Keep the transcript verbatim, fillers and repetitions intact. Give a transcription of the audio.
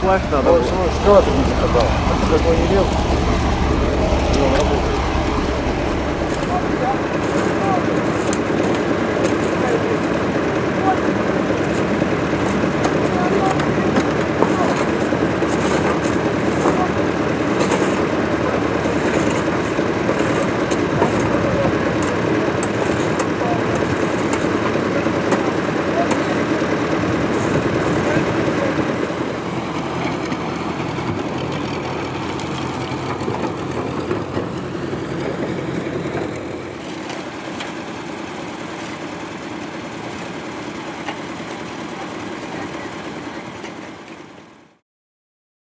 плащ надо Вот, было. скрывать не заказал. А ты такой не лев?